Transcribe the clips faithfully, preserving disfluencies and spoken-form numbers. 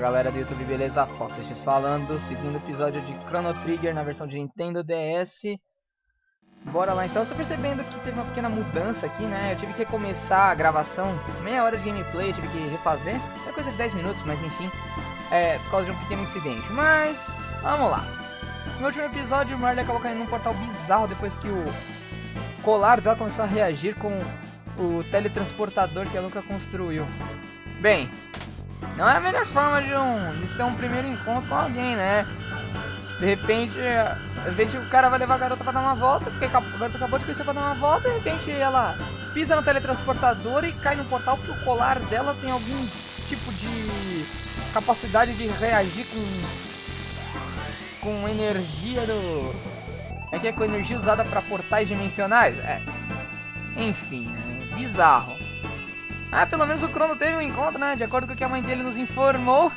galera do YouTube, beleza? Fox X falando do segundo episódio de Chrono Trigger na versão de Nintendo D S. Bora lá então, você percebendo que teve uma pequena mudança aqui, né? Eu tive que recomeçar a gravação, meia hora de gameplay, eu tive que refazer, é coisa de dez minutos, mas enfim, é por causa de um pequeno incidente. Mas, vamos lá. No último episódio, o Marley acabou caindo num portal bizarro depois que o colar dela começou a reagir com o teletransportador que a Luca construiu. Bem, não é a melhor forma de, um, de ter um primeiro encontro com alguém, né? De repente, às vezes o cara vai levar a garota pra dar uma volta, porque a garota acabou de conhecer pra dar uma volta, e de repente ela pisa no teletransportador e cai no portal porque o colar dela tem algum tipo de capacidade de reagir com, com energia do... É que é com energia usada pra portais dimensionais? É. Enfim, é bizarro. Ah, pelo menos o Crono teve um encontro, né? De acordo com o que a mãe dele nos informou.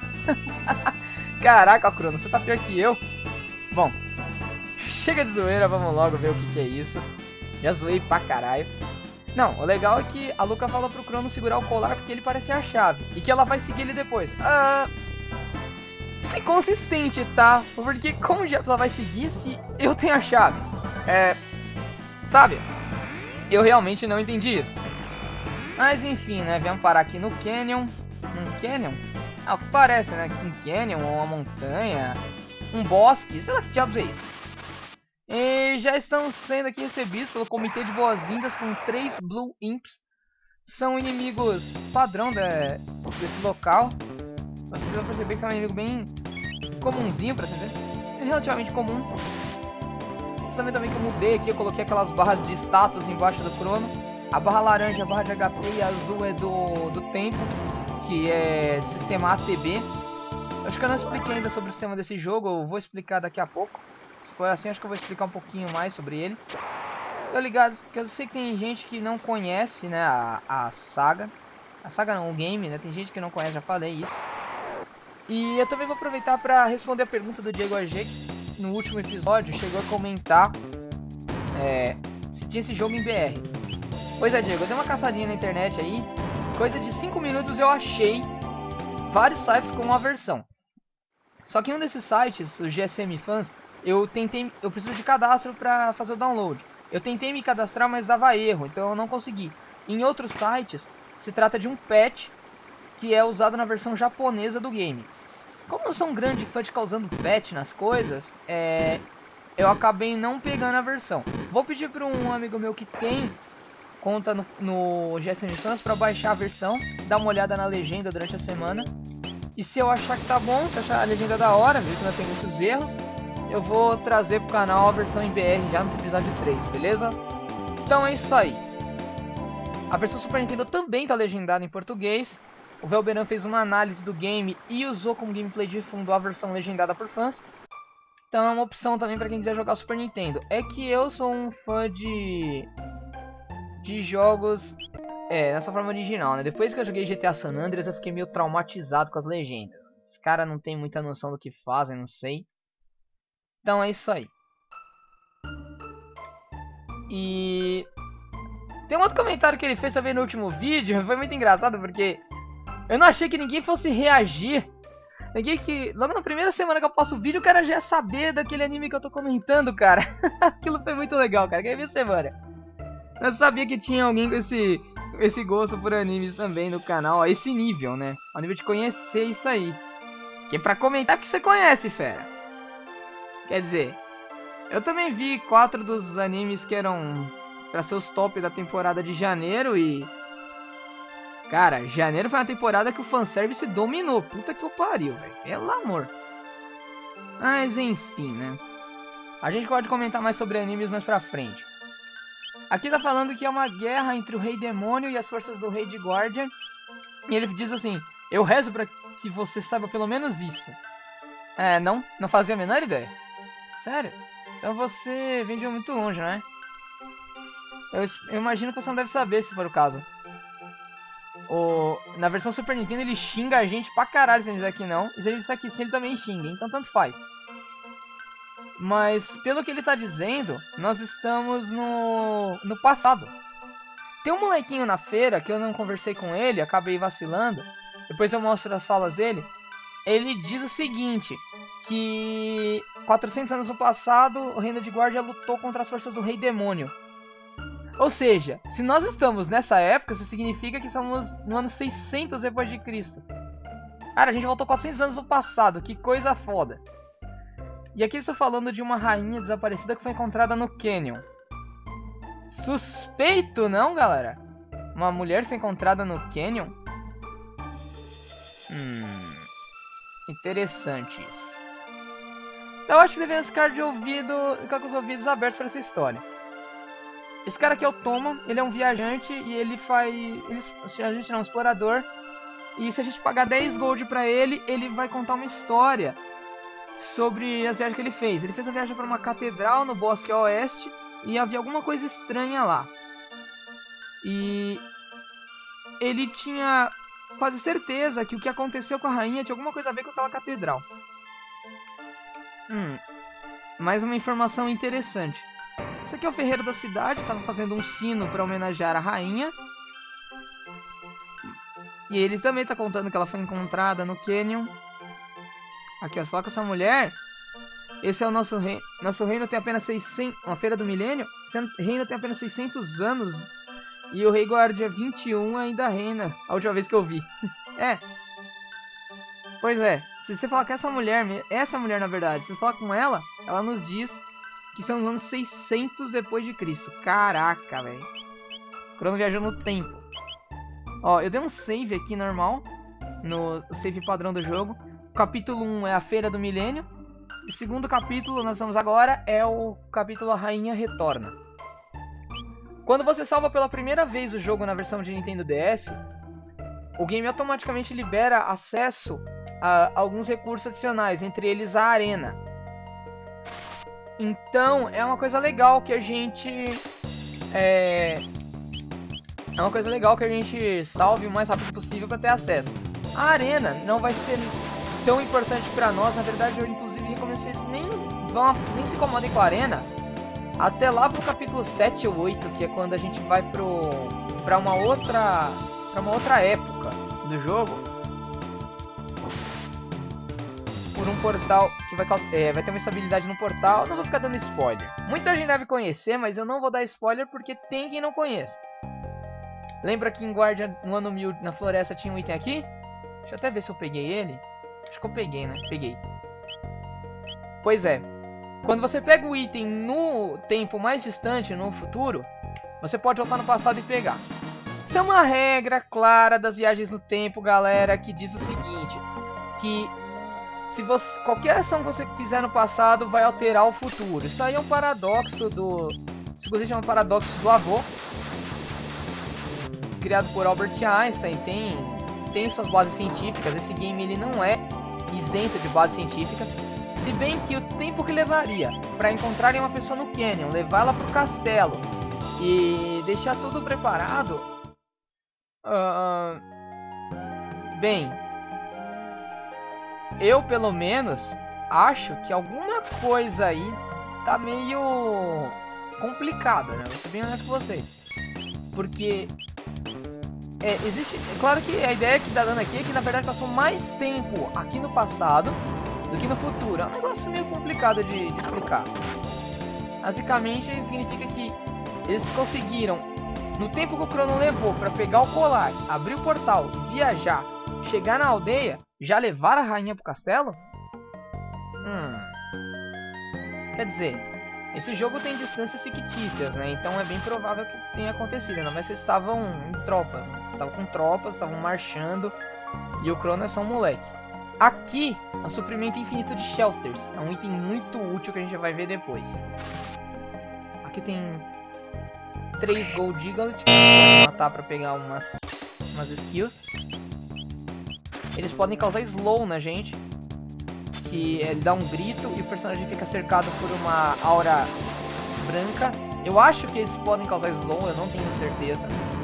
Caraca, Crono, você tá pior que eu. Bom, chega de zoeira, vamos logo ver o que, que é isso. Já zoei pra caralho. Não, o legal é que a Luca falou pro Crono segurar o colar porque ele parece a chave. E que ela vai seguir ele depois. Ah... Isso é inconsistente, tá? Porque como já ela vai seguir se eu tenho a chave? É... Sabe? Eu realmente não entendi isso. Mas enfim, né? Viemos parar aqui no Canyon. Um Canyon? Ah, o que parece, né? Um Canyon ou uma montanha. Um bosque. Sei lá que diabos é isso. E já estão sendo aqui recebidos pelo comitê de boas-vindas com três Blue Imps. São inimigos padrão de, desse local. Vocês vão perceber que é um inimigo bem comumzinho, pra você ver. É relativamente comum. Vocês também também que eu mudei aqui, eu coloquei aquelas barras de status embaixo do Crono. A barra laranja é a barra de H P e a azul é do, do tempo, que é do sistema A T B. Acho que eu não expliquei ainda sobre o sistema desse jogo, eu vou explicar daqui a pouco. Se for assim, acho que eu vou explicar um pouquinho mais sobre ele. Tô ligado, porque eu sei que tem gente que não conhece, né, a, a saga. A saga não, o game, né, tem gente que não conhece, já falei isso. E eu também vou aproveitar para responder a pergunta do Diego A G, que no último episódio chegou a comentar é, se tinha esse jogo em B R. Pois é, Diego, eu dei uma caçadinha na internet aí, coisa de cinco minutos eu achei vários sites com uma versão. Só que em um desses sites, o G S M Fans, eu tentei, eu preciso de cadastro para fazer o download. Eu tentei me cadastrar, mas dava erro, então eu não consegui. Em outros sites, se trata de um patch que é usado na versão japonesa do game. Como eu sou um grande fã de ficar usando patch nas coisas, é, eu acabei não pegando a versão. Vou pedir para um amigo meu que tem conta no, no G S M Fans para baixar a versão, dar uma olhada na legenda durante a semana. E se eu achar que tá bom, se eu achar a legenda da hora, viu que não tem muitos erros, eu vou trazer pro canal a versão em B R já no episódio três, beleza? Então é isso aí. A versão Super Nintendo também tá legendada em português. O Velberan fez uma análise do game e usou como gameplay de fundo a versão legendada por fãs. Então é uma opção também para quem quiser jogar Super Nintendo. É que eu sou um fã de... de jogos é, nessa forma original, né? Depois que eu joguei G T A San Andreas, eu fiquei meio traumatizado com as legendas. Os caras não tem muita noção do que fazem, não sei. Então é isso aí. E... tem um outro comentário que ele fez também no último vídeo, foi muito engraçado porque eu não achei que ninguém fosse reagir. Ninguém que... logo na primeira semana que eu posto o vídeo, o cara já ia saber daquele anime que eu tô comentando, cara. Aquilo foi muito legal, cara. Quer ver semana? Eu sabia que tinha alguém com esse, esse gosto por animes também no canal, a esse nível, né? Ao nível de conhecer isso aí. Que é pra comentar que você conhece, fera. Quer dizer, eu também vi quatro dos animes que eram pra ser os top da temporada de janeiro e... cara, janeiro foi uma temporada que o fanservice dominou. Puta que o pariu, velho. Pelo amor. Mas enfim, né? A gente pode comentar mais sobre animes mais pra frente. Aqui tá falando que é uma guerra entre o Rei Demônio e as forças do Rei de Guardian. E ele diz assim: eu rezo pra que você saiba pelo menos isso. É, não? Não fazia a menor ideia? Sério? Então você vem de muito longe, né? Eu, eu imagino que você não deve saber, se for o caso. O, na versão Super Nintendo ele xinga a gente pra caralho se ele dizer que não. E se ele disser que sim, ele também xinga, então tanto faz. Mas pelo que ele tá dizendo, nós estamos no, no passado. Tem um molequinho na feira que eu não conversei com ele, acabei vacilando. Depois eu mostro as falas dele. ele diz o seguinte, que quatrocentos anos no passado, o reino de Guardia lutou contra as forças do Rei Demônio. Ou seja, se nós estamos nessa época, isso significa que estamos no ano seiscentos depois de Cristo. Cara, a gente voltou quatrocentos anos no passado, que coisa foda. E aqui estou falando de uma rainha desaparecida que foi encontrada no Canyon. Suspeito, não, galera? Uma mulher foi encontrada no Canyon? Hum... Interessante isso. Eu acho que devemos ficar de ouvido, ficar com os ouvidos abertos para essa história. Esse cara aqui é o Toma, ele é um viajante e ele faz... Ele, a gente não, um explorador. E se a gente pagar dez gold pra ele, ele vai contar uma história sobre as viagens que ele fez. Ele fez a viagem para uma catedral no Bosque Oeste e havia alguma coisa estranha lá. E ele tinha quase certeza que o que aconteceu com a rainha tinha alguma coisa a ver com aquela catedral. Hum, mais uma informação interessante. Esse aqui é o ferreiro da cidade, estava fazendo um sino para homenagear a rainha. E ele também está contando que ela foi encontrada no Canyon. Aqui, ó, só com essa mulher. Esse é o nosso reino. Nosso reino tem apenas seiscentos... Uma feira do milênio. O reino tem apenas seiscentos anos. E o Rei Guardia vinte e um ainda reina. A última vez que eu vi. É. Pois é. Se você falar com essa mulher... Essa mulher, na verdade. Se você falar com ela, ela nos diz que são os anos seiscentos depois de Cristo. Caraca, velho. Crono viajou no tempo. Ó, eu dei um save aqui normal. No save padrão do jogo. O capítulo um é a Feira do Milênio. O segundo capítulo, nós estamos agora, é o capítulo A Rainha Retorna. Quando você salva pela primeira vez o jogo na versão de Nintendo D S, o game automaticamente libera acesso a alguns recursos adicionais, entre eles a arena. Então, é uma coisa legal que a gente... É, é uma coisa legal que a gente salve o mais rápido possível para ter acesso. A arena não vai ser tão importante para nós, na verdade eu inclusive recomendo vocês nem, vão, nem se incomodem com a arena até lá pro capítulo sete ou oito, que é quando a gente vai pro para uma outra para uma outra época do jogo, por um portal que vai, é, vai ter uma estabilidade no portal. Não vou ficar dando spoiler, muita gente deve conhecer, mas eu não vou dar spoiler porque tem quem não conhece. Lembra que em Guardia no ano mil na floresta tinha um item aqui? Deixa eu até ver se eu peguei ele. Acho que eu peguei, né? Peguei. Pois é. Quando você pega o item no tempo mais distante, no futuro, você pode voltar no passado e pegar. Isso é uma regra clara das viagens no tempo, galera, que diz o seguinte, que se você, qualquer ação que você fizer no passado vai alterar o futuro. Isso aí é um paradoxo do... Isso inclusive chama paradoxo do avô. Criado por Albert Einstein, tem... tem suas bases científicas. Esse game ele não é isento de base científica, se bem que o tempo que levaria para encontrarem uma pessoa no Canyon, levá-la para o castelo e deixar tudo preparado, uh, bem, eu pelo menos acho que alguma coisa aí tá meio complicada, né? Vou ser bem honesto com vocês, porque É, existe, é claro que a ideia que tá dando aqui é que na verdade passou mais tempo aqui no passado do que no futuro. É um negócio meio complicado de, de explicar. Basicamente significa que eles conseguiram, no tempo que o Crono levou para pegar o colar, abrir o portal, viajar, chegar na aldeia, já levar a rainha pro castelo? Hum. Quer dizer, esse jogo tem distâncias fictícias, né? Então é bem provável que tenha acontecido. Ainda mais se eles estavam em tropas, né? Estavam com tropas, estavam marchando. E o Crono é só um moleque. Aqui é um suprimento infinito de shelters. É um item muito útil que a gente vai ver depois. Aqui tem três Gold Giglet que a gente pode matar para pegar umas, umas skills. Eles podem causar slow na gente, que ele dá um grito e o personagem fica cercado por uma aura branca. Eu acho que eles podem causar slow, eu não tenho certeza.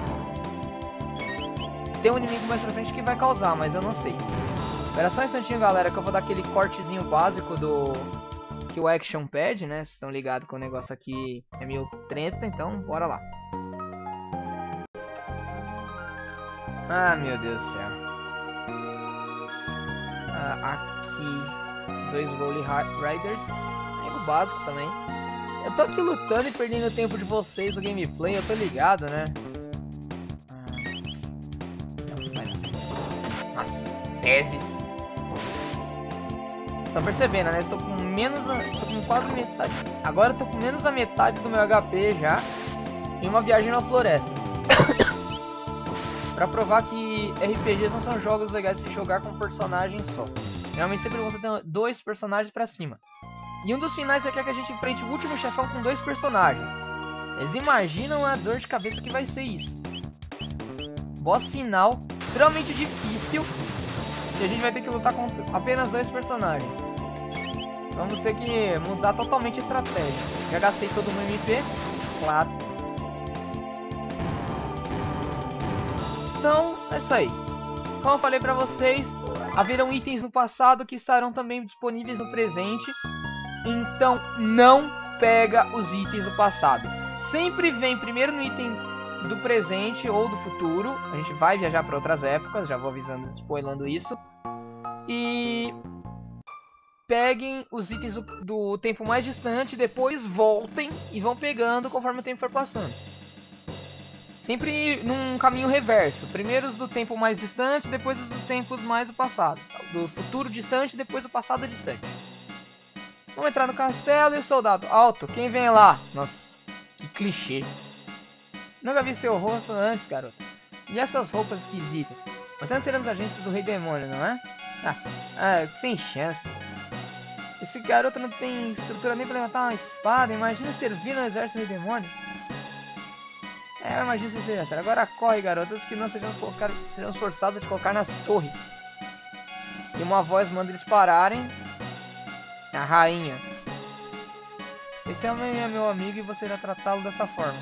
Tem um inimigo mais pra frente que vai causar, mas eu não sei. Espera só um instantinho, galera, que eu vou dar aquele cortezinho básico do... que o Action Pad, né? Vocês estão ligados que o negócio aqui é meio treta, então bora lá. Ah, meu Deus do céu. Uh, aqui, dois Rolling Riders. É o básico também. Eu tô aqui lutando e perdendo o tempo de vocês no gameplay, eu tô ligado, né? Nossa, fezes. Tá percebendo, né? Eu tô com menos, tô com quase metade. Agora eu tô com menos da metade do meu H P já. Em uma viagem na floresta. Pra provar que R P Gs não são jogos legais de se jogar com um personagem só. Realmente sempre você tem dois personagens pra cima. E um dos finais você quer que a gente enfrente o último chefão com dois personagens. Eles imaginam a dor de cabeça que vai ser isso. Boss final, extremamente difícil. E a gente vai ter que lutar com apenas dois personagens. Vamos ter que mudar totalmente a estratégia. Já gastei todo o meu M P, claro. Então, é isso aí. Como eu falei pra vocês, haverão itens no passado que estarão também disponíveis no presente. Então, não pega os itens do passado. Sempre vem primeiro no item do presente ou do futuro. A gente vai viajar para outras épocas, já vou avisando, spoilando isso. E peguem os itens do, do tempo mais distante, depois voltem e vão pegando conforme o tempo for passando. Sempre num caminho reverso. Primeiro os do tempo mais distante, depois os do tempos mais do passado. Do futuro distante, depois do passado distante. Vamos entrar no castelo e o soldado. Alto, quem vem lá? Nossa, que clichê. Nunca vi seu rosto antes, garoto. E essas roupas esquisitas? Você não seria um dos agentes do Rei Demônio, não é? Ah, ah, sem chance. Esse garoto não tem estrutura nem pra levantar uma espada. Imagina servir no exército do Rei Demônio. É, imagina se seja sério. Agora corre, garotos, que não sejamos, colocar, sejamos forçados a te colocar nas torres. E uma voz manda eles pararem. A rainha. Esse homem é meu amigo e você irá tratá-lo dessa forma.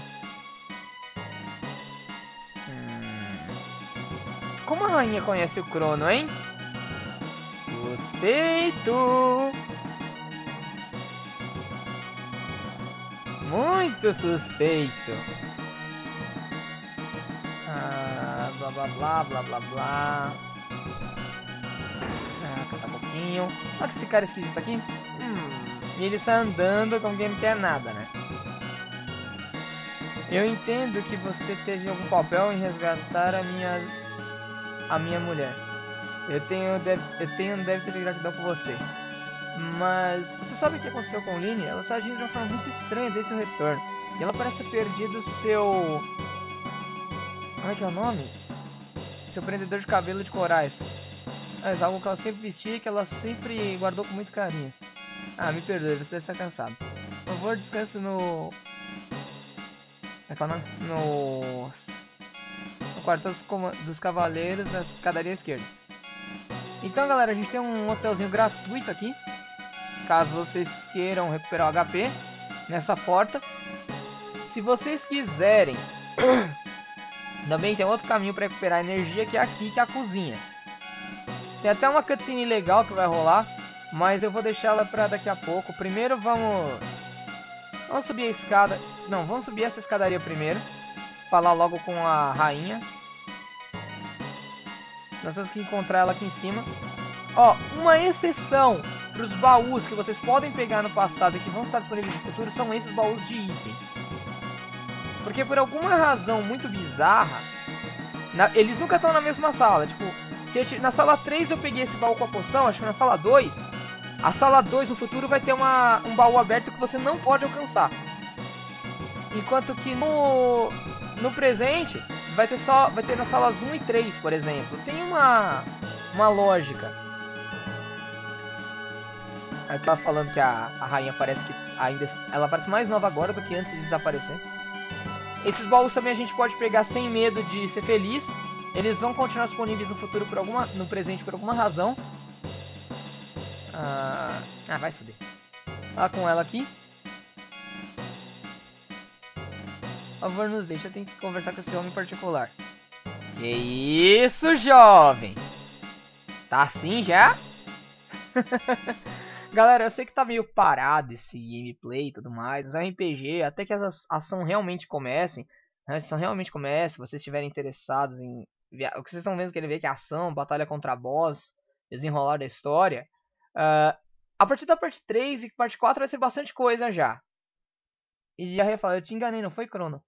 Hum. Como a rainha conhece o Crono, hein? Suspeito. Muito suspeito. Ah, blá blá blá blá blá blá. Ah, canta um pouquinho. Olha que esse cara esquisito aqui. Hum. E ele está andando como quem não quer nada, né? Eu entendo que você teve algum papel em resgatar a minha a minha mulher. Eu tenho deve, eu tenho deve ter gratidão por você. Mas você sabe o que aconteceu com Lynne? Ela está agindo de uma forma muito estranha desde seu retorno. E ela parece ter perdido seu... Como é que é o nome? Seu prendedor de cabelo de corais. É algo que ela sempre vestia e que ela sempre guardou com muito carinho. Ah, me perdoe, você deve estar cansado. Por favor, descanse no... Como é que é o nome? No... No quarto dos, com... dos cavaleiros da escadaria esquerda. Então, galera, a gente tem um hotelzinho gratuito aqui. Caso vocês queiram recuperar o H P nessa porta. Se vocês quiserem... Também tem outro caminho para recuperar energia, que é aqui, que é a cozinha. Tem até uma cutscene legal que vai rolar, mas eu vou deixar ela para daqui a pouco. Primeiro vamos... Vamos subir a escada... Não, vamos subir essa escadaria primeiro. Falar logo com a rainha. Nós temos que encontrar ela aqui em cima. Ó, uma exceção para os baús que vocês podem pegar no passado e que vão estar disponíveis no futuro são esses baús de item. Porque por alguma razão muito bizarra, na, eles nunca estão na mesma sala. Tipo, se eu, na sala três eu peguei esse baú com a poção, acho que na sala dois, a sala dois no futuro vai ter uma, um baú aberto que você não pode alcançar. Enquanto que no, no presente vai ter só vai ter nas salas um e três, por exemplo. Tem uma, uma lógica. Aqui ela falando que a, a rainha parece que ainda ela parece mais nova agora do que antes de desaparecer. Esses baús também a gente pode pegar sem medo de ser feliz. Eles vão continuar disponíveis no futuro por alguma, no presente por alguma razão. Ah, ah vai se fuder. Fala com ela aqui. Por favor, nos deixa, eu tenho que conversar com esse homem em particular. Que isso, jovem? Tá assim já? Galera, eu sei que tá meio parado esse gameplay e tudo mais, os R P G, até que a ação realmente comece, a ação realmente comece, se vocês estiverem interessados em... O que vocês estão vendo que ele vê que é ação, batalha contra boss, desenrolar da história, uh, a partir da parte três e parte quatro vai ser bastante coisa já. E a Rhea fala, eu te enganei, não foi, Crono?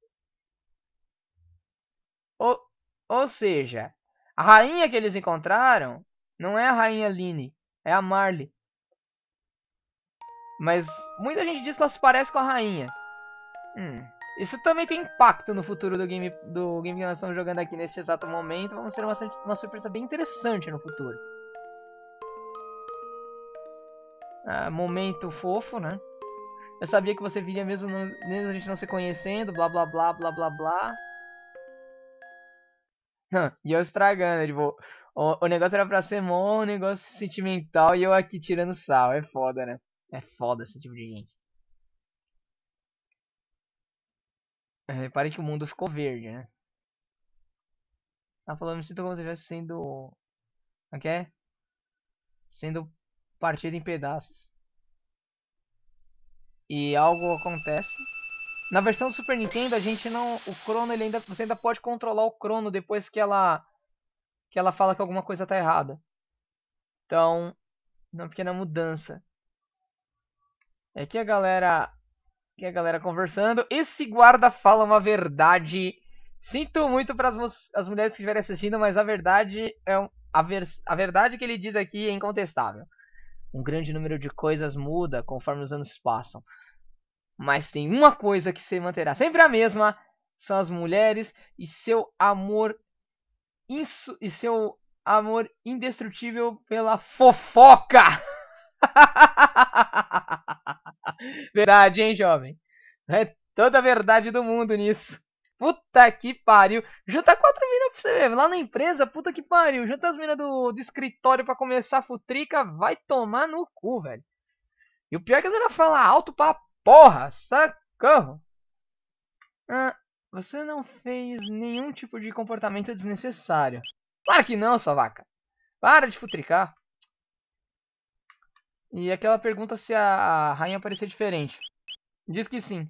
Ou, ou seja, a rainha que eles encontraram não é a rainha Lynne, é a Marley. Mas muita gente diz que ela se parece com a rainha. Hum, isso também tem impacto no futuro do game, do game que nós estamos jogando aqui nesse exato momento. Vamos ter uma, uma surpresa bem interessante no futuro. Ah, momento fofo, né? Eu sabia que você viria mesmo, não, mesmo a gente não se conhecendo, blá blá blá blá blá blá. E eu estragando, tipo, o, o negócio era pra ser mó, um negócio sentimental e eu aqui tirando sal. É foda, né? É foda esse tipo de gente. Repare que o mundo ficou verde, né? Tá falando, me sinto como se estivesse sendo... O que é? Sendo partido em pedaços. E algo acontece. Na versão do Super Nintendo, a gente não... O Crono, ele ainda, você ainda pode controlar o Crono depois que ela... Que ela fala que alguma coisa tá errada. Então, uma pequena mudança. É que a galera... Que a galera conversando. Esse guarda fala uma verdade. Sinto muito para as mulheres que estiverem assistindo, mas a verdade é a, ver, a verdade que ele diz aqui é incontestável. Um grande número de coisas muda conforme os anos passam. Mas tem uma coisa que se manterá sempre a mesma, são as mulheres e seu amor insu, e seu amor indestrutível pela fofoca. Verdade, hein, jovem? É toda a verdade do mundo nisso. Puta que pariu. Junta quatro minas pra você ver. Lá na empresa, puta que pariu. Junta as minas do, do escritório pra começar a futrica. Vai tomar no cu, velho. E o pior é que as minas falam alto pra porra. Socorro. Ah, você não fez nenhum tipo de comportamento desnecessário. Claro que não, sua vaca. Para de futricar. E aquela pergunta se a rainha parecia diferente. Diz que sim.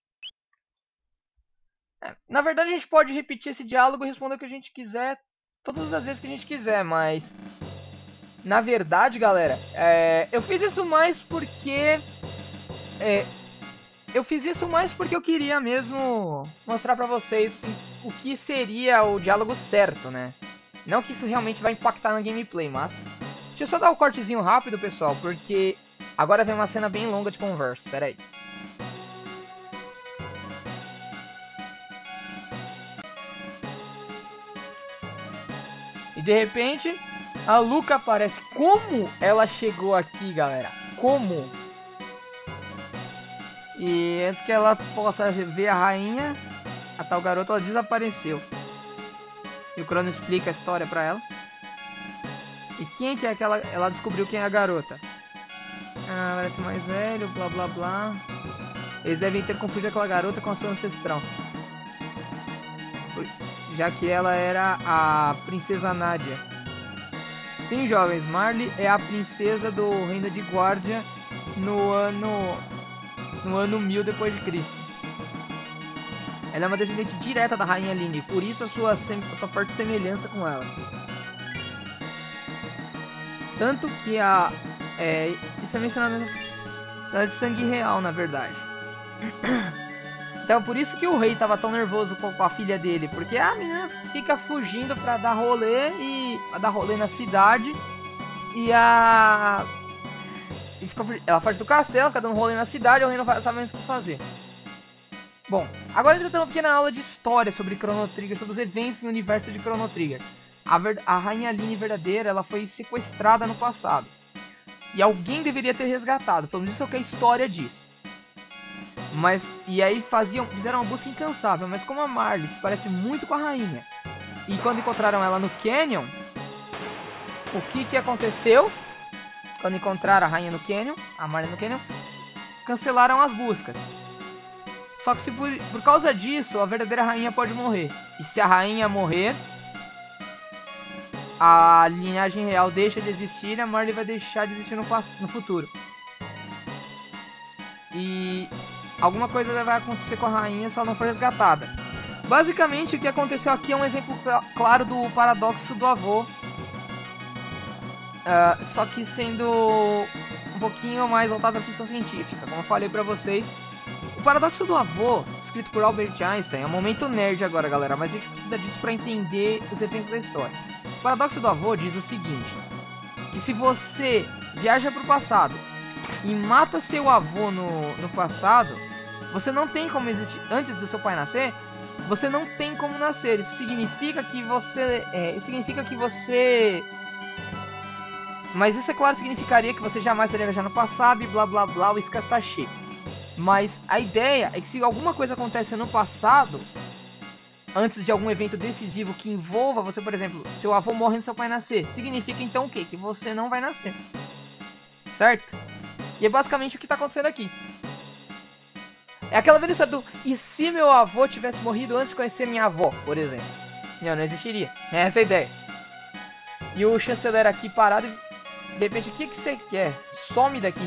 É, na verdade, a gente pode repetir esse diálogo e responder o que a gente quiser todas as vezes que a gente quiser, mas... Na verdade, galera, é, eu fiz isso mais porque... É, eu fiz isso mais porque eu queria mesmo mostrar pra vocês o que seria o diálogo certo, né? Não que isso realmente vai impactar na gameplay, mas... Deixa eu só dar um cortezinho rápido, pessoal, porque agora vem uma cena bem longa de conversa. Pera aí. E de repente, a Luca aparece. Como ela chegou aqui, galera? Como? E antes que ela possa ver a rainha, a tal garota, ela desapareceu. E o Crono explica a história pra ela. E quem que é aquela... Ela descobriu quem é a garota. Ah, parece mais velho, blá blá blá. Eles devem ter confundido aquela garota com a sua ancestral. Já que ela era a princesa Nadia. Sim, jovens, Marley é a princesa do reino de Guardia no ano... No ano mil depois de Cristo. Ela é uma descendente direta da rainha Lynne, por isso a sua, a sua forte semelhança com ela. Tanto que a... É, isso é mencionado na de sangue real, na verdade. Então por isso que o rei tava tão nervoso com, com a filha dele. Porque a menina fica fugindo pra dar rolê e... Pra dar rolê na cidade. E a... E fica, ela foge do castelo, fica dando rolê na cidade, o rei não sabe mais o que fazer. Bom, agora a gente vai ter uma pequena aula de história sobre Chrono Trigger, sobre os eventos no universo de Chrono Trigger. A, ver, a rainha Lynne verdadeira, ela foi sequestrada no passado. E alguém deveria ter resgatado, pelo menos isso é o que a história diz. Mas, e aí faziam, fizeram uma busca incansável, mas como a Marley se parece muito com a rainha, e quando encontraram ela no Canyon, o que que aconteceu? Quando encontraram a rainha no Canyon, a Marley no Canyon, cancelaram as buscas. Só que se por, por causa disso, a verdadeira rainha pode morrer. E se a rainha morrer, a linhagem real deixa de existir e a Marley vai deixar de existir no, no futuro. E alguma coisa vai acontecer com a rainha se ela não for resgatada. Basicamente, o que aconteceu aqui é um exemplo claro do paradoxo do avô. Uh, só que sendo um pouquinho mais voltado à ficção científica. Como eu falei pra vocês, o Paradoxo do Avô, escrito por Albert Einstein, é um momento nerd agora, galera, mas a gente precisa disso pra entender os eventos da história. O Paradoxo do Avô diz o seguinte, que se você viaja pro passado e mata seu avô no, no passado, você não tem como existir, antes do seu pai nascer, você não tem como nascer. Isso significa que você, é, isso significa que você... Mas isso, é claro, significaria que você jamais seria viajar no passado e blá blá blá, o escassachê. Mas a ideia é que se alguma coisa acontece no passado, antes de algum evento decisivo que envolva você, por exemplo, seu avô morre antes do seu pai nascer, significa então o quê? Que você não vai nascer. Certo? E é basicamente o que está acontecendo aqui. É aquela velha história do, e se meu avô tivesse morrido antes de conhecer minha avó, por exemplo? Não, não existiria. É essa a ideia. E o chanceler aqui parado e... De repente, o que, que você quer? Some daqui.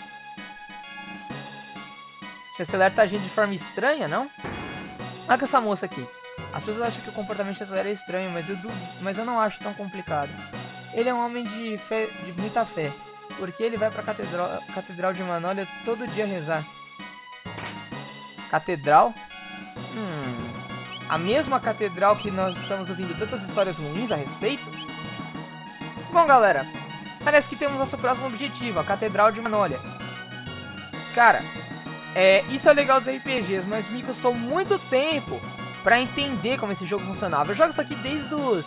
O chanceler tá agindo de forma estranha, não? Olha com essa moça aqui. As pessoas acham que o comportamento do chanceler é estranho, mas eu, mas eu não acho tão complicado. Ele é um homem de, fé, de muita fé. Porque ele vai pra catedral, catedral de Manolha todo dia rezar. Catedral? Hum... A mesma catedral que nós estamos ouvindo tantas histórias ruins a respeito? Bom, galera... Parece que temos nosso próximo objetivo, a Catedral de Manolha. Cara, é, isso é legal dos R P Gs, mas me custou muito tempo pra entender como esse jogo funcionava. Eu jogo isso aqui desde os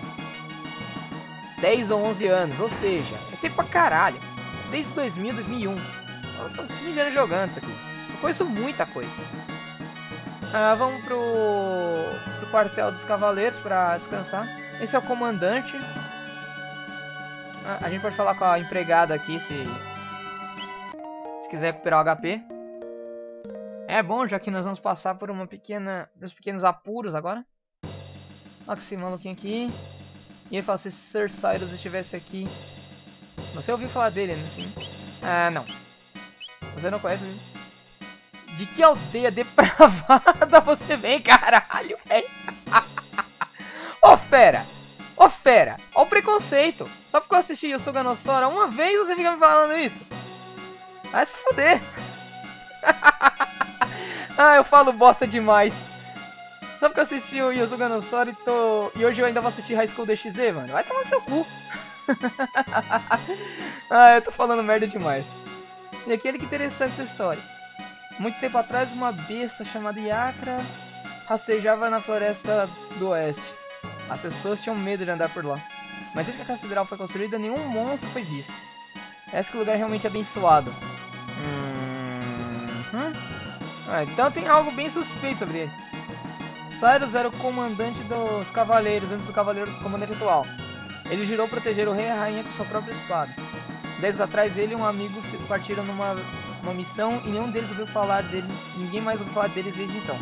dez ou onze anos, ou seja, é tempo pra caralho. Desde dois mil, dois mil e um. Nossa, são quinze anos jogando isso aqui. Eu conheço muita coisa. Ah, vamos pro, pro quartel dos cavaleiros pra descansar. Esse é o comandante. A gente pode falar com a empregada aqui se, se quiser recuperar o H P. É bom, já que nós vamos passar por uma pequena, uns pequenos apuros agora. Olha esse maluquinho aqui. E ele fala, se Sir Cyrus estivesse aqui... Você ouviu falar dele, né? Assim? Ah, não. Você não conhece? De que aldeia depravada você vem, caralho, velho? Ô, fera! Ô, fera! Ó o preconceito! Só porque eu assisti Yusuganosora uma vez você fica me falando isso? Vai se fuder! Ah, eu falo bosta demais! Só porque eu assisti o Yusuganosora e tô... E hoje eu ainda vou assistir High School D X D, mano. Vai tomar no seu cu! Ah, eu tô falando merda demais. E aqui, olha que interessante essa história. Muito tempo atrás, uma besta chamada Yakra rastejava na floresta do oeste. As pessoas tinham medo de andar por lá. Mas desde que a catedral foi construída, nenhum monstro foi visto. Parece que o lugar é realmente abençoado. Hum... Ah, então tem algo bem suspeito sobre ele. Cyrus era o comandante dos cavaleiros, antes do cavaleiro do comandante atual. Ele jurou proteger o rei e a rainha com sua própria espada. Dez anos atrás, ele e um amigo partiram numa uma missão e nenhum deles ouviu falar dele. Ninguém mais ouviu falar deles desde então.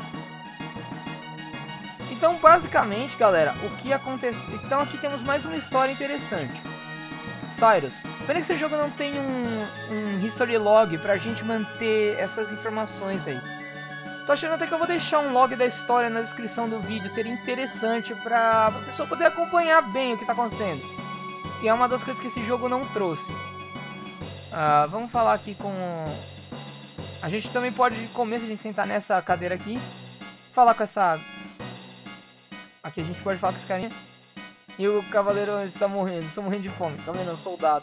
Então, basicamente, galera, o que acontece... Então, aqui temos mais uma história interessante. Cyrus. Pena que esse jogo não tem um, um history log pra gente manter essas informações aí. Tô achando até que eu vou deixar um log da história na descrição do vídeo. Seria interessante pra, pra pessoa poder acompanhar bem o que tá acontecendo. E é uma das coisas que esse jogo não trouxe. Ah, vamos falar aqui com... A gente também pode, de começo, a gente sentar nessa cadeira aqui. Falar com essa... Aqui a gente pode falar com esse carinha. E o cavaleiro está morrendo, estou morrendo de fome. Tá vendo? O soldado.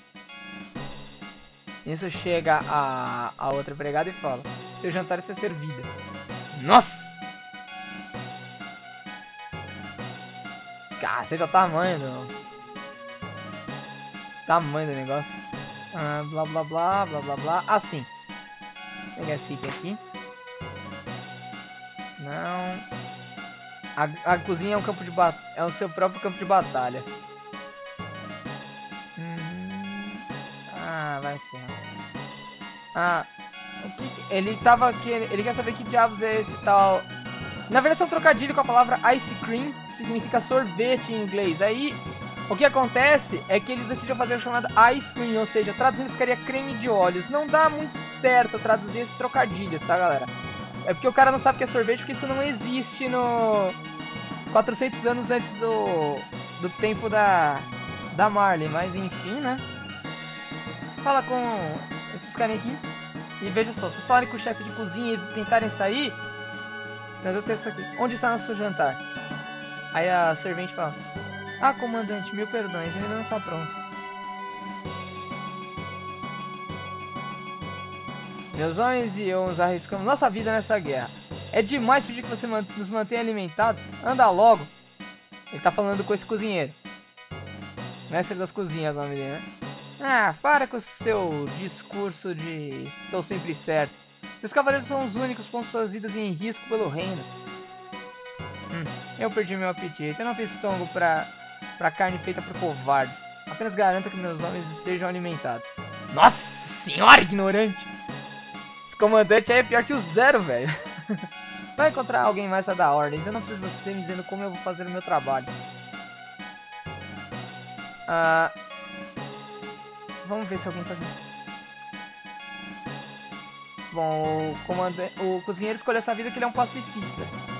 Isso chega a, a outra empregada e fala: seu jantar está servido. Nossa! Cacete, o tamanho do... Tamanho do negócio. Ah, blá blá blá, blá blá blá. Assim. Vou pegar esse item aqui. Não... A, a cozinha é um campo de bat... é o seu próprio campo de batalha. Hum... Ah, vai ser. Ah, o que... ele tava aqui, ele, ele quer saber que diabos é esse tal. Na verdade, é um trocadilho com a palavra ice cream, significa sorvete em inglês. Aí, o que acontece é que eles decidiram fazer o chamado ice cream, ou seja, traduzindo ficaria creme de olhos. Não dá muito certo traduzir esse trocadilho, tá, galera? É porque o cara não sabe o que é sorvete, porque isso não existe no... quatrocentos anos antes do... do tempo da... da Marley, mas enfim, né? Fala com esses caras aqui. E veja só, se vocês falarem com o chefe de cozinha e tentarem sair, nós vamos ter isso aqui. Onde está nosso jantar? Aí a servente fala: ah, comandante, mil perdões, ele não está pronto. Meus homens e eu nos arriscamos nossa vida nessa guerra. É demais pedir que você nos mantenha alimentados. Anda logo. Ele tá falando com esse cozinheiro. Mestre das cozinhas, o nome dele, né? Ah, para com o seu discurso de estou sempre certo. Seus cavaleiros são os únicos que põem suas vidas em risco pelo reino. Hum, eu perdi meu apetite. Eu não tenho estômago pra, pra carne feita por covardes. Apenas garanto que meus homens estejam alimentados. Nossa senhora, ignorante! Esse comandante aí é pior que o Zero, velho. Vai encontrar alguém mais pra dar ordens. Eu não preciso de você me dizendo como eu vou fazer o meu trabalho. Ah, vamos ver se alguém tá vindo. Bom, o, comandante, o cozinheiro escolheu essa vida que ele é um pacifista.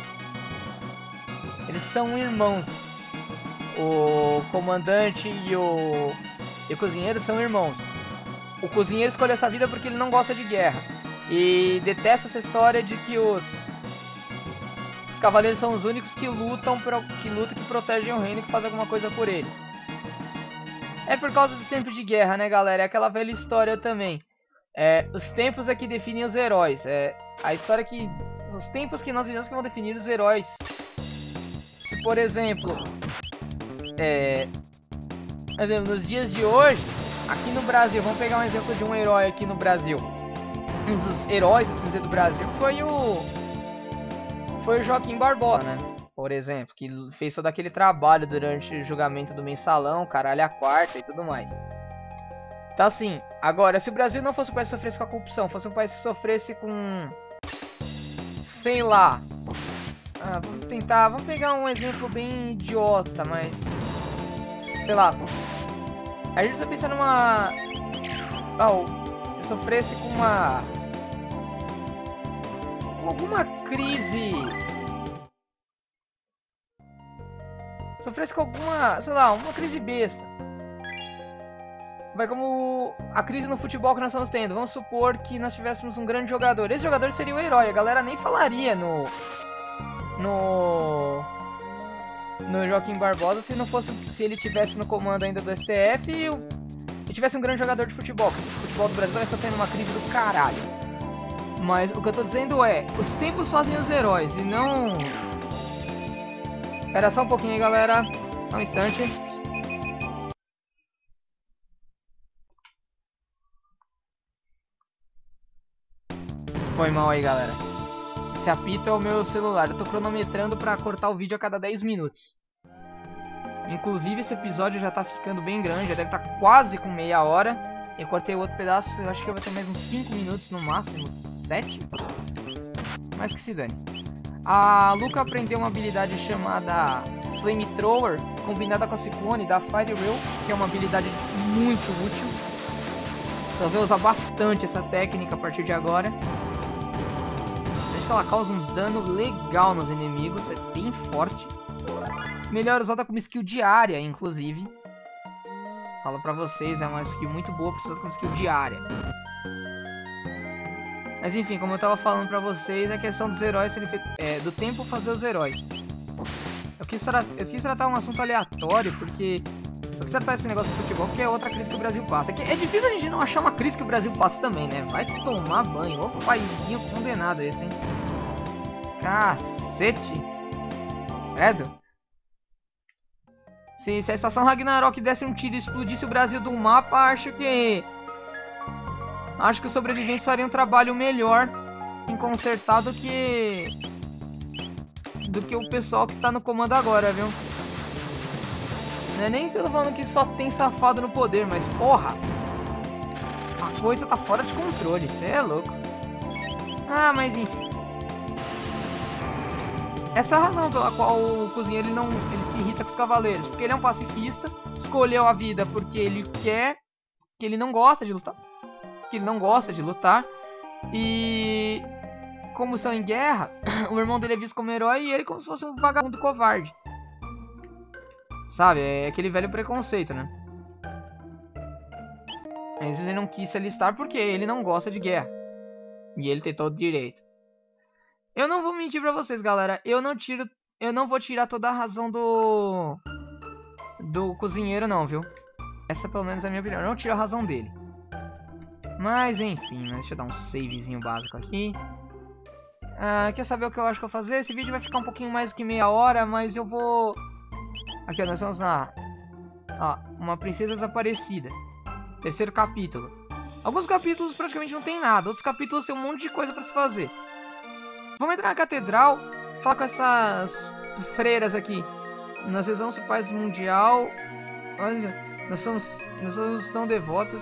Eles são irmãos. O comandante e o, e o cozinheiro são irmãos. O cozinheiro escolheu essa vida porque ele não gosta de guerra. E detesta essa história de que os, os cavaleiros são os únicos que lutam, pro, que lutam, que protegem o reino e que fazem alguma coisa por ele. É por causa dos tempos de guerra, né, galera? É aquela velha história também. É, os tempos é que definem os heróis. É a história que... Os tempos que nós vivemos que vão definir os heróis. Se, por exemplo... É... Nos dias de hoje, aqui no Brasil... Vamos pegar um exemplo de um herói aqui no Brasil. Um dos heróis do Brasil foi o... Foi o Joaquim Barbosa, né? Por exemplo, que fez todo aquele trabalho durante o julgamento do Mensalão, caralho, a quarta e tudo mais. Então assim, agora, se o Brasil não fosse um país que sofresse com a corrupção, fosse um país que sofresse com... Sei lá... Ah, vamos tentar, vamos pegar um exemplo bem idiota, mas... Sei lá... A gente tá pensando numa... Ah, se sofresse com uma... Com alguma crise... Sofresse com alguma, sei lá, uma crise besta. Vai como a crise no futebol que nós estamos tendo. Vamos supor que nós tivéssemos um grande jogador. Esse jogador seria o herói. A galera nem falaria no... No... No Joaquim Barbosa se não fosse... Se ele tivesse no comando ainda do S T F e, o, e tivesse um grande jogador de futebol. O futebol do Brasil vai sofrendo uma crise do caralho. Mas o que eu tô dizendo é... Os tempos fazem os heróis e não... Espera só um pouquinho aí, galera. Só um instante. Foi mal aí, galera. Esse apito é o meu celular. Eu tô cronometrando pra cortar o vídeo a cada dez minutos. Inclusive, esse episódio já tá ficando bem grande. Já deve estar tá quase com meia hora. Eu cortei o outro pedaço. Eu acho que eu vou ter mais uns cinco minutos no máximo. sete? Mas que se dane. A Luca aprendeu uma habilidade chamada Flamethrower, combinada com a Ciclone da Fire Rail, que é uma habilidade muito útil. Então eu vou usar bastante essa técnica a partir de agora. Veja que ela causa um dano legal nos inimigos, é bem forte. Melhor usada como skill diária, inclusive. Falo pra vocês, é uma skill muito boa, precisa como skill diária. Mas enfim, como eu tava falando pra vocês, a questão dos heróis serem feitos, é, do tempo fazer os heróis. Eu quis, tra eu quis tratar um assunto aleatório, porque eu quis tratar esse negócio do futebol, porque é outra crise que o Brasil passa. É, que é difícil a gente não achar uma crise que o Brasil passa também, né? Vai tomar banho. Ô paizinho condenado esse, hein? Cacete. Credo. Se, se a estação Ragnarok desse um tiro e explodisse o Brasil do mapa, acho que... Acho que os sobreviventes fariam um trabalho melhor em consertar do que... Do que o pessoal que tá no comando agora, viu? Não é nem que eu tô falando que só tem safado no poder, mas porra! A coisa tá fora de controle, cê é louco. Ah, mas enfim. Essa é a razão pela qual o cozinheiro ele não, ele se irrita com os cavaleiros. Porque ele é um pacifista, escolheu a vida porque ele quer, que ele não gosta de lutar. Que ele não gosta de lutar. E como estão em guerra, o irmão dele é visto como herói e ele como se fosse um vagabundo covarde. Sabe, é aquele velho preconceito, né? Mas ele não quis se alistar porque ele não gosta de guerra. E ele tem todo direito. Eu não vou mentir pra vocês, galera. Eu não tiro... Eu não vou tirar toda a razão do... Do cozinheiro, não, viu? Essa pelo menos é a minha opinião. Eu não tiro a razão dele. Mas, enfim. Deixa eu dar um savezinho básico aqui. Ah, quer saber o que eu acho que eu vou fazer? Esse vídeo vai ficar um pouquinho mais do que meia hora, mas eu vou... Aqui, ó, nós vamos na... Ó, uma princesa desaparecida. Terceiro capítulo. Alguns capítulos praticamente não tem nada. Outros capítulos tem um monte de coisa pra se fazer. Vamos entrar na catedral. Falar com essas freiras aqui. Nós rezamos o Paz Mundial. Olha, nós somos, nós somos tão devotas.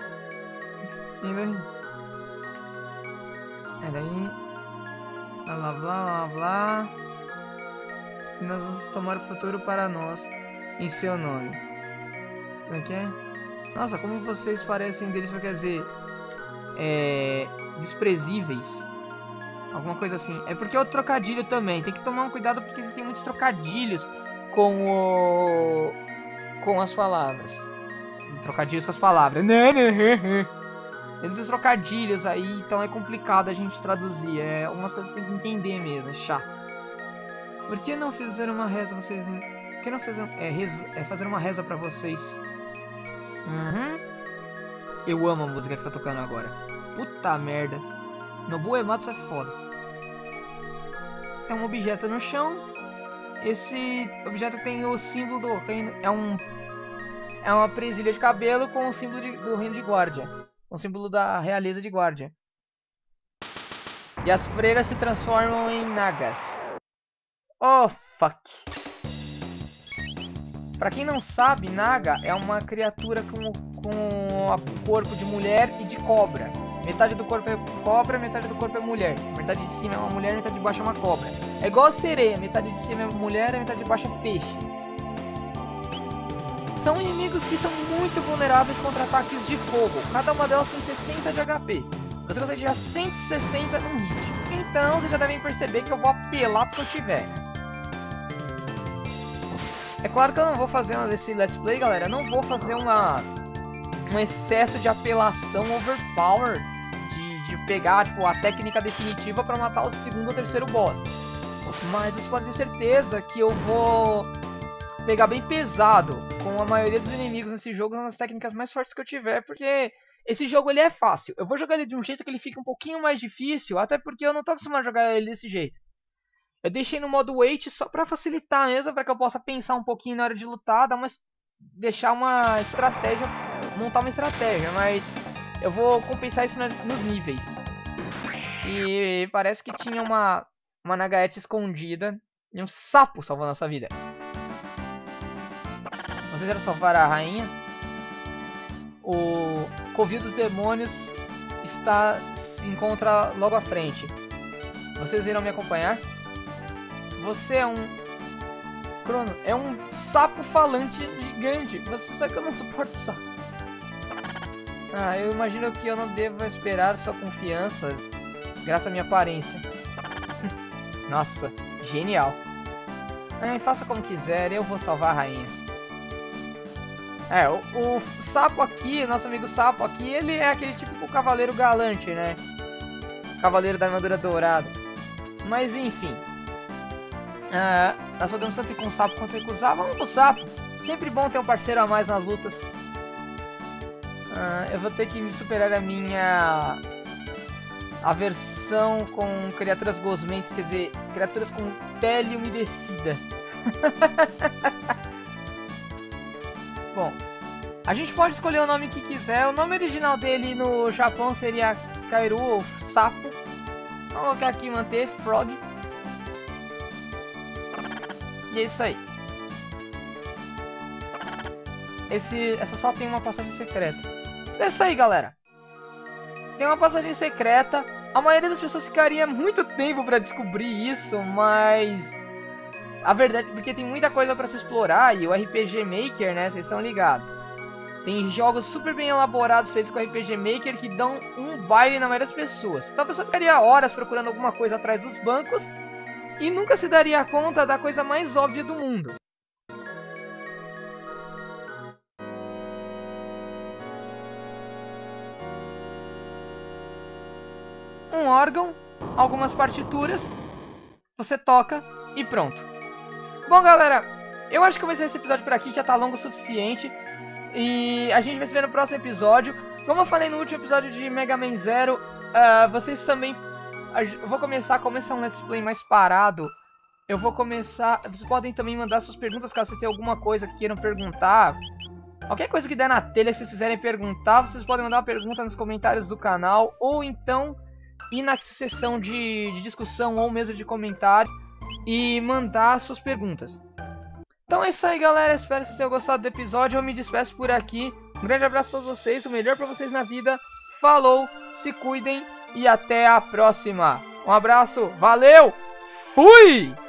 Pera aí. Blá blá blá blá blá. E nós vamos tomar o futuro para nós. Em seu nome. Como é que é? Nossa, como vocês parecem deles, quer dizer... É... desprezíveis. Alguma coisa assim. É porque é o trocadilho também. Tem que tomar um cuidado porque existem muitos trocadilhos com o... com as palavras. Trocadilhos com as palavras. Eles trocadilhos aí, então é complicado a gente traduzir. É, algumas coisas tem que entender mesmo, é chato. Por que não fizeram uma reza vocês... Por que não fizeram... É, reza... é fazer uma reza pra vocês. Uhum. Eu amo a música que tá tocando agora. Puta merda. Nobuo Ematsu é foda. É um objeto no chão. Esse objeto tem o símbolo do reino. É um... É uma presilha de cabelo com o símbolo de... do reino de Guardia. O símbolo da realeza de Guardia. E as freiras se transformam em nagas. Oh, fuck. Pra quem não sabe, naga é uma criatura com, com o corpo de mulher e de cobra. Metade do corpo é cobra, metade do corpo é mulher. Metade de cima é uma mulher, metade de baixo é uma cobra. É igual a sereia, metade de cima é mulher, metade de baixo é peixe. São inimigos que são muito vulneráveis contra ataques de fogo. Cada uma delas tem sessenta de H P. Você consegue tirar cento e sessenta num hit. Então vocês já devem perceber que eu vou apelar pro que eu tiver. É claro que eu não vou fazer uma desse Let's Play, galera. Eu não vou fazer uma um excesso de apelação overpower. De, de pegar tipo, a técnica definitiva pra matar o segundo ou terceiro boss. Mas vocês podem ter certeza que eu vou... pegar bem pesado com a maioria dos inimigos nesse jogo nas técnicas mais fortes que eu tiver, porque esse jogo ele é fácil. Eu vou jogar ele de um jeito que ele fica um pouquinho mais difícil, até porque eu não tô acostumado a jogar ele desse jeito. Eu deixei no modo wait só pra facilitar mesmo, pra que eu possa pensar um pouquinho na hora de lutar, dar uma, deixar uma estratégia, montar uma estratégia, mas eu vou compensar isso nos níveis. E parece que tinha uma, uma Nagaete escondida e um sapo salvando a nossa vida. Vocês querem salvar a rainha? O Covil dos Demônios está, se encontra logo à frente. Vocês irão me acompanhar? Você é um... Crono, é um sapo falante gigante. Você sabe que eu não suporto sapo. Ah, eu imagino que eu não devo esperar sua confiança, graças à minha aparência. Nossa, genial. Ah, faça como quiser, eu vou salvar a rainha. É, o, o sapo aqui, nosso amigo sapo aqui, ele é aquele típico cavaleiro galante, né? Cavaleiro da armadura dourada. Mas enfim. Uh, nós podemos tanto ir com o sapo quanto recusar. Vamos pro sapo. Sempre bom ter um parceiro a mais nas lutas. Uh, eu vou ter que superar a minha aversão com criaturas gosmentas, quer dizer, criaturas com pele umedecida. Bom, a gente pode escolher o nome que quiser. O nome original dele no Japão seria Kairu ou Sapo. Vamos colocar aqui manter Frog. E é isso aí. Esse, essa só tem uma passagem secreta. É isso aí, galera. Tem uma passagem secreta. A maioria das pessoas ficaria muito tempo pra descobrir isso, mas... a verdade, porque tem muita coisa pra se explorar e o R P G Maker, né, vocês estão ligados. Tem jogos super bem elaborados feitos com o R P G Maker que dão um baile na maioria das pessoas. Então a pessoa ficaria horas procurando alguma coisa atrás dos bancos e nunca se daria conta da coisa mais óbvia do mundo. órgão, algumas partituras, você toca e pronto. Bom, galera, eu acho que eu vou encerrar esse episódio por aqui, já tá longo o suficiente. E a gente vai se ver no próximo episódio. Como eu falei no último episódio de Mega Man Zero, uh, vocês também... Eu vou começar, como esse é um let's play mais parado, eu vou começar... Vocês podem também mandar suas perguntas, caso vocês tenham alguma coisa que queiram perguntar. Qualquer coisa que der na telha, se vocês quiserem perguntar, vocês podem mandar uma pergunta nos comentários do canal. Ou então ir na seção de, de discussão ou mesa de comentários e mandar suas perguntas. Então é isso aí, galera. Espero que vocês tenham gostado do episódio. Eu me despeço por aqui. Um grande abraço a todos vocês. O melhor pra vocês na vida. Falou, se cuidem e até a próxima. Um abraço, valeu, fui!